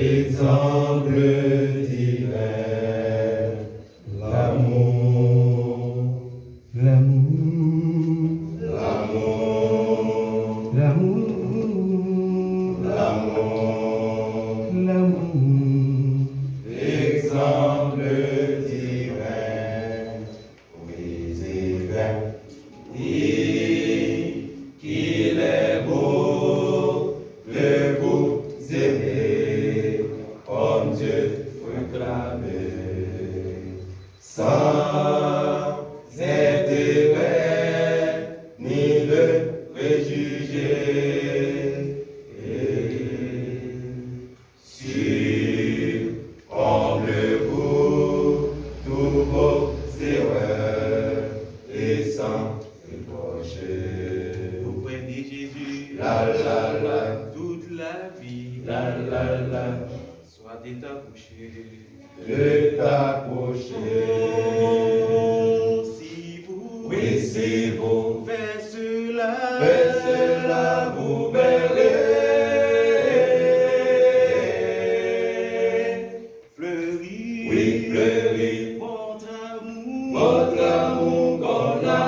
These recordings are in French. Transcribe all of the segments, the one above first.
exemple divin, l'amour, l'amour, l'amour, l'amour, l'amour, l'amour, exemple divin, oui c'est vrai, dit qu'il est beau de vous aimer comme Dieu réclame, sans intérêt ni le préjugé. Comblez-vous tous vos erreurs et sans reprocher. Auprès de Jésus, La la la, toute la vie, la la la, soit de t'approcher. de t'approcher. Si vous, Oui, si vous faites cela, vous verrez. fleurir, Oui, fleurir votre amour comme la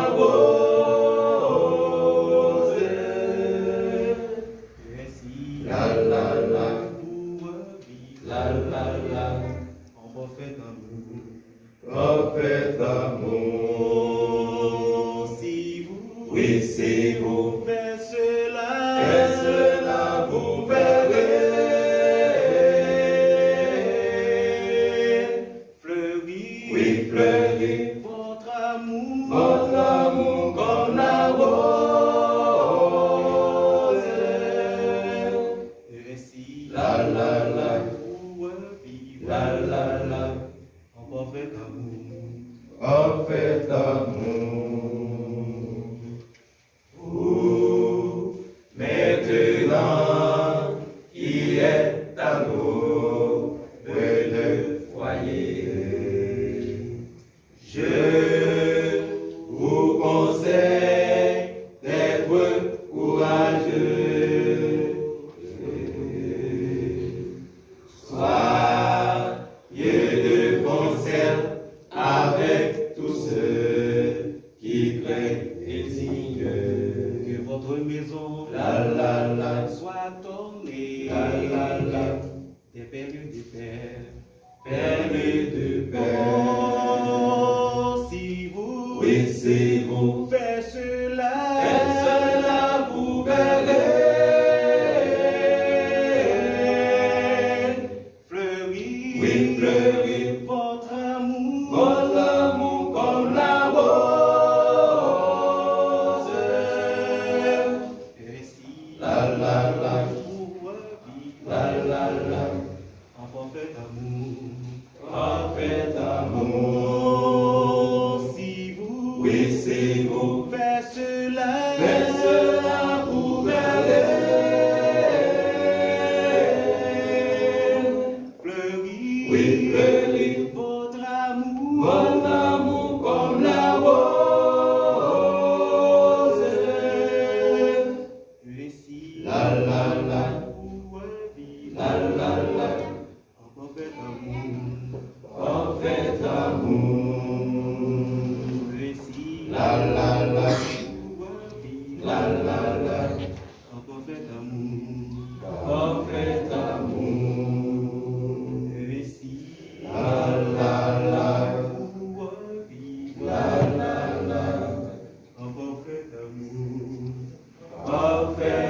rose. ainsi La la la, pour vivre la la la, en parfait amour. parfait amour. Si vous, Oui, si vous faites cela, vous verrez. fleurir, Oui, fleurir votre amour comme la rose. ainsi La la la, pour vivre la la la, en parfait amour. parfait amour. Vous, maintenant, il est amour près le foyer. Je vous conseille d'être courageux. Soyez de concert avec tous ceux qui craignent et dignes. Que votre maison La la la, soit ornée la la la, des perles de terre. perles de paix. Oh, si vous, Oui, si vous faites cela, vous verrez. fleurir, Oui, fleurir votre amour comme la rose. ainsi La la la, pour vivre la la la, en parfait amour. parfait amour. Oh, si vous, Oui, si vous faites cela, vous verrez. fleurir, Oui, fleurir votre amour comme la rose. ainsi La la la, pour vivre la la la, en parfait amour. parfait amour. Ainsi La la la, pour vivre la la la, en parfait amour. parfait amour. Ainsi La la la, pour vivre la la la, en parfait amour. parfait